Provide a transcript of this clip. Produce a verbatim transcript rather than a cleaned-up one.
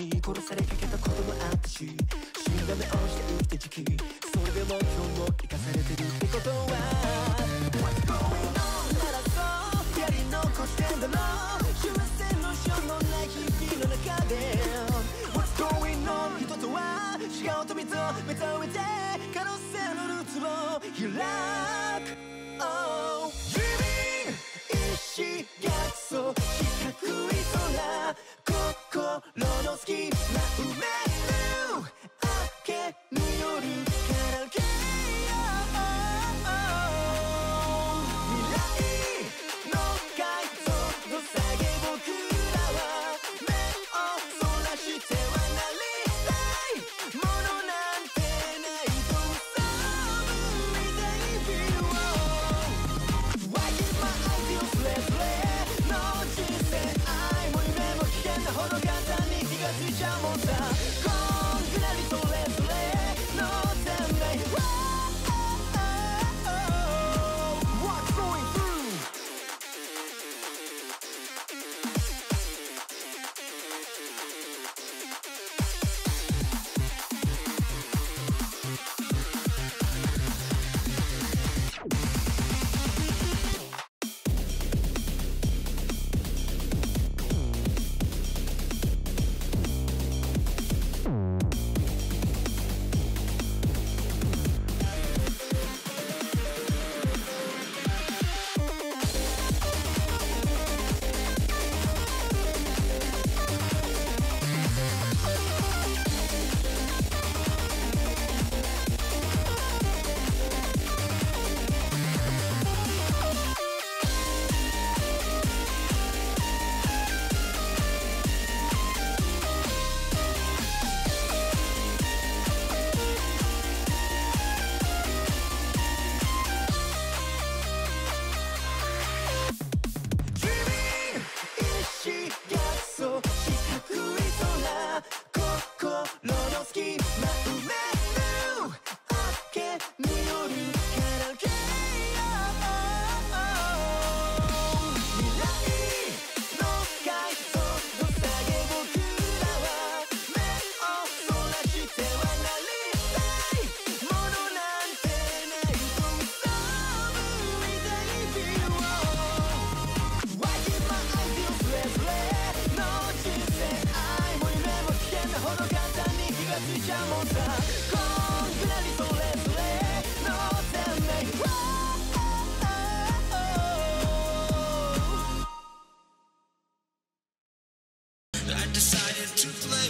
に殺されかけたこともあったし、死んだ目をして生きた時期、それでも今日も生かされてるってことは What's going on ならそうやり残してんだろう、幸せのしようのない日々の中で What's going on 人とは違うと認めた上で可能性のルーツを開く、oh、Dreaming 意志逆走四角い空、心の隙間埋める明けによるカラオケ、未来の解像度下げ僕らは目をそらしてはなりたいものなんてないと嘘みたい Feel Why is my ideal slave slave の人生愛も夢も危険なほど簡単に気がついちゃうもんさ、こんぐらいそれぞれの全面 What's going through I decided to play